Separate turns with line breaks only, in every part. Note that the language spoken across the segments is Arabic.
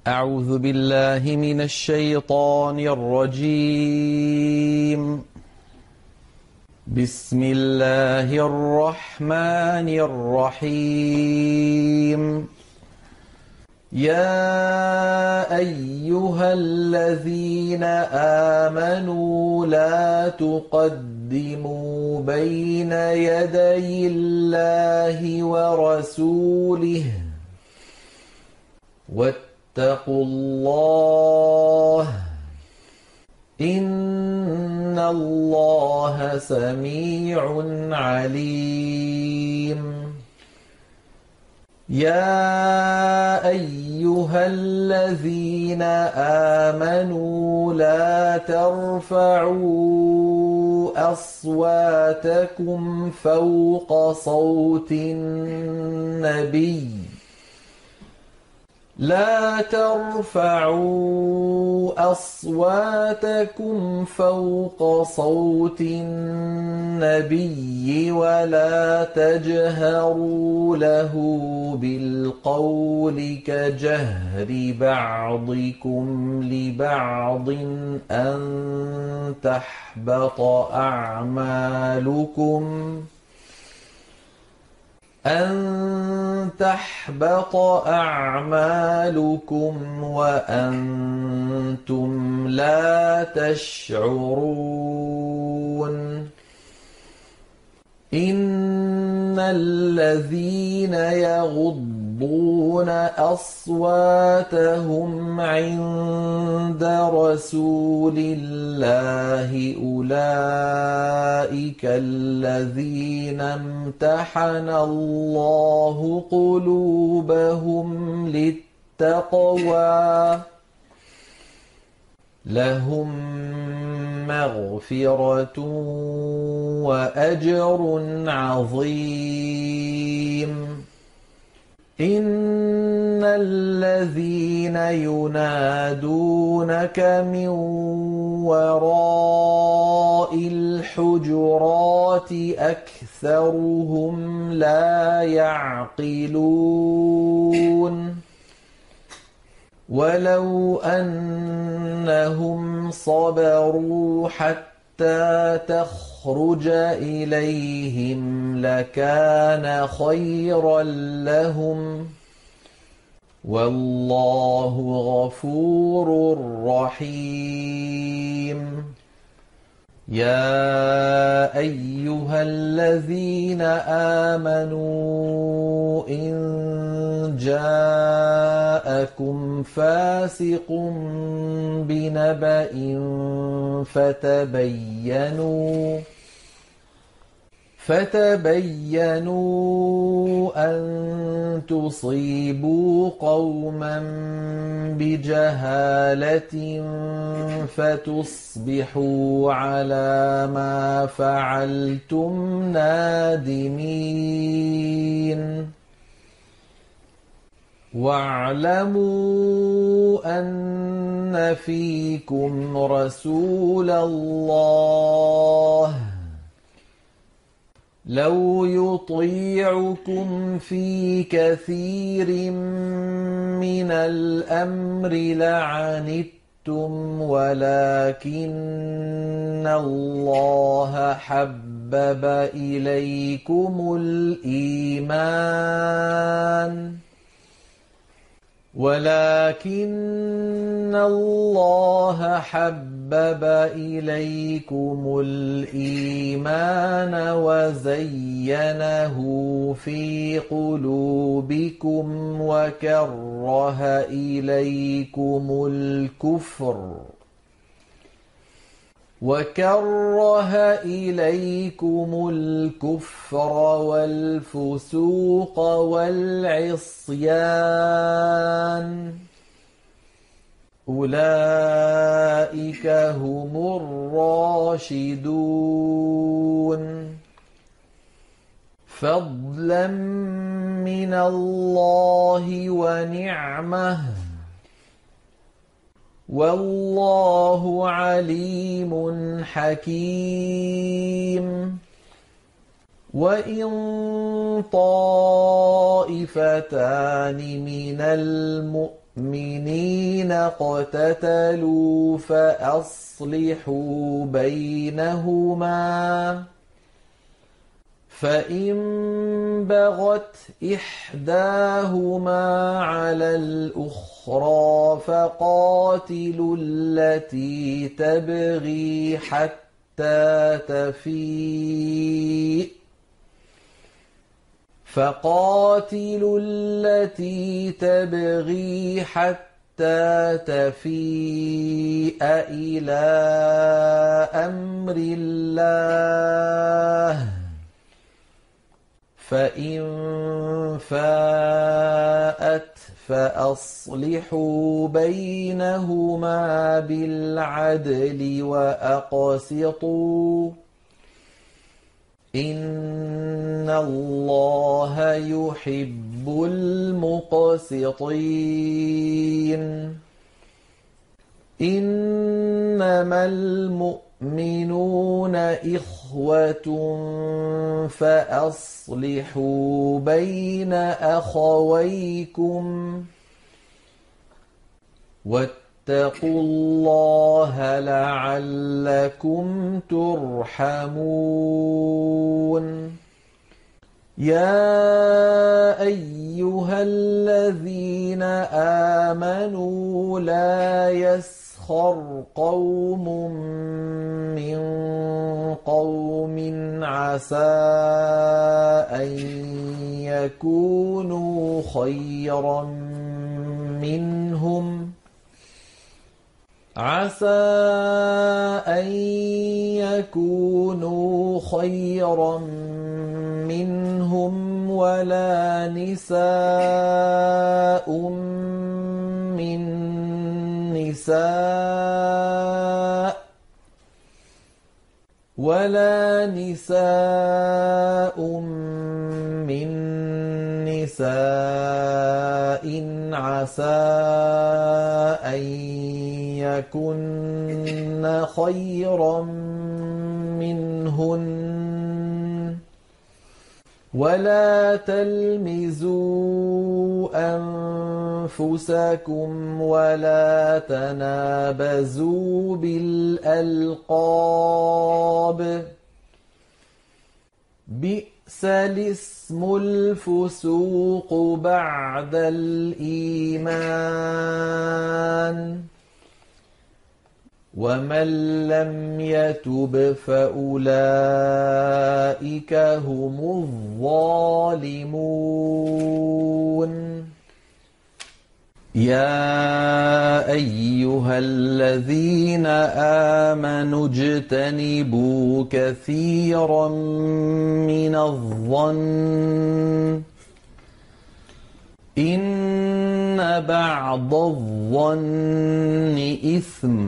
أعوذ بالله من الشيطان الرجيم. بسم الله الرحمن الرحيم. يا أيها الذين آمنوا لا تقدموا بين يدي الله ورسوله واتقوا الله إن الله سميع عليم. يا أيها الذين آمنوا لا ترفعوا أصواتكم فوق صوت النبي لا ترفعوا أصواتكم فوق صوت النبي ولا تجهروا له بالقول كجهر بعضكم لبعض أن تحبط أعمالكم وأنتم لا تشعرون. إن الذين يغضون أصواتهم عند رسول الله أولئك الذين امتحن الله قلوبهم للتقوى لهم مغفرة وأجر عظيم. إن الذين ينادونك من وراء الحجرات أكثرهم لا يعقلون. ولو أنهم صبروا حتى تخرج إليهم لكان خيرا لهم والله غفور رحيم. يا أيها الذين آمنوا إن جاءكم فاسق بنبأ فتبينوا أن تصيبوا قوما بجهالة فتصبحوا على ما فعلتم نادمين. واعلموا أن فيكم رسول الله لو يطيعكم في كثير من الأمر لعنتم ولكن الله حبب إليكم الإيمان وزينه في قلوبكم وكره إليكم الكفر والفسوق والعصيان أولئك هم الراشدون فضلا من الله ونعمه والله عليم حكيم. وإن طائفتان من المؤمنين مؤمنين اقتتلوا فأصلحوا بينهما فإن بغت إحداهما على الأخرى فقاتلوا التي تبغي حتى تفيء إلى أمر الله فإن فاءت فأصلحوا بينهما بالعدل وأقسطوا إن الله يحب المقسطين إنما المؤمنون إخوة فأصلحوا بين أخويكم واتقوا الله لعلكم ترحمون يا أيها الذين آمنوا لا يسخر قوم من قوم عسى أن يكونوا خيرا منهم ولا نساء من نساء عسى أن يكن خيرا منهن ولا تلمزوا أنفسكم ولا تنابزوا بالألقاب بئس الاسم الفسوق بعد الإيمان ومن لم يتب فأولئك هم الظالمون يا أيها الذين آمنوا اجتنبوا كثيرا من الظن إن بعض الظن إثم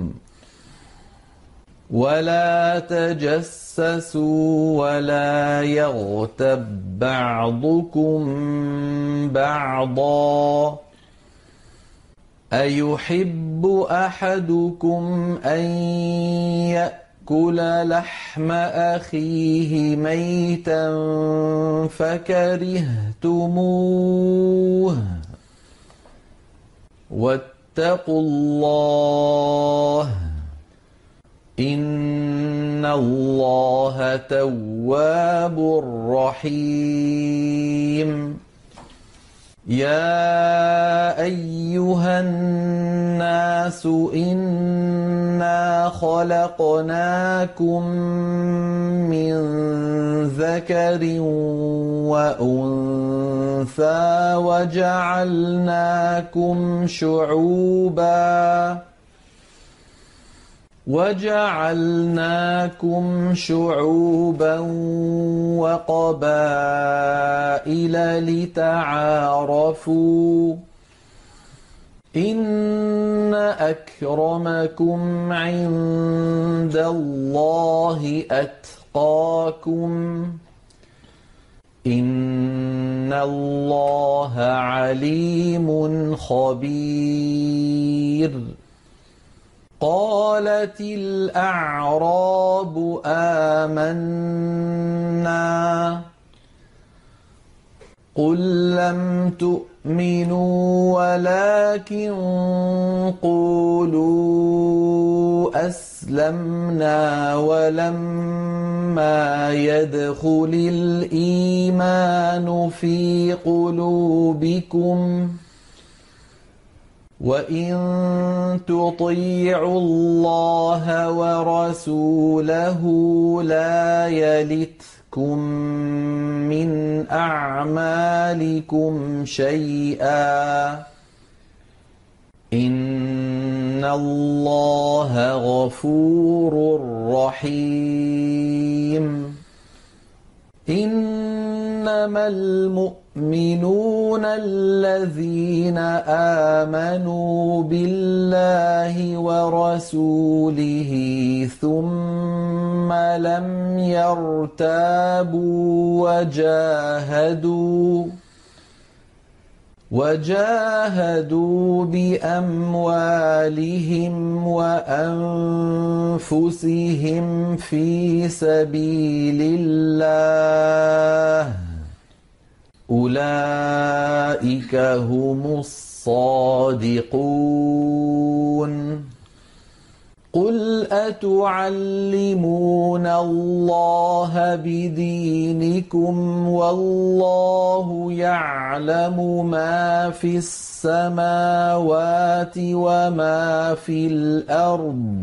ولا تجسسوا ولا يغتب بعضكم بعضا أيحب أحدكم أن يأكل لحم أخيه ميتا فكرهتموه واتقوا الله إن الله تواب رحيم يا أيها الناس إنا خلقناكم من ذكر وأنثى وجعلناكم شعوبا وقبائل لتعارفوا إن أكرمكم عند الله أتقاكم إن الله عليم خبير قالت الأعراب آمنا قل لم تؤمنوا تؤمنوا ولكن قولوا أسلمنا ولما يدخل الإيمان في قلوبكم وإن تطيعوا الله ورسوله لا يلتكم من أعمالكم شيئا إن الله غفور رحيم إنما المؤمنون الذين آمنوا بالله ورسوله ثم لم يرتابوا وجاهدوا بأموالهم وأنفسهم في سبيل الله أولئك هم الصادقون قل أتعلمون الله بدينكم والله يعلم ما في السماوات وما في الأرض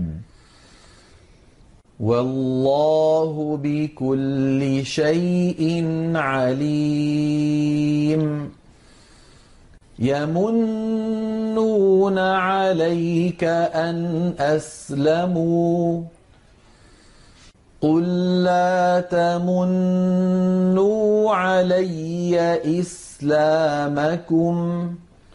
والله بكل شيء عليم يمنون عليك أن أسلموا قل لا تمنوا علي إسلامكم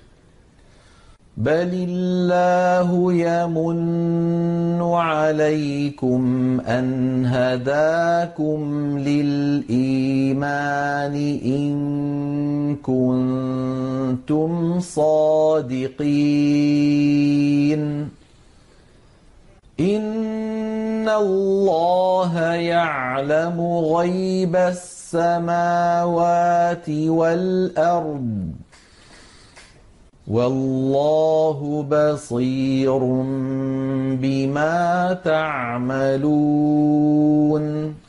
بل الله يمن عليكم أن هداكم للإيمان إن كنتم صادقين إن الله يعلم غيب السماوات والأرض والله بصير بما تعملون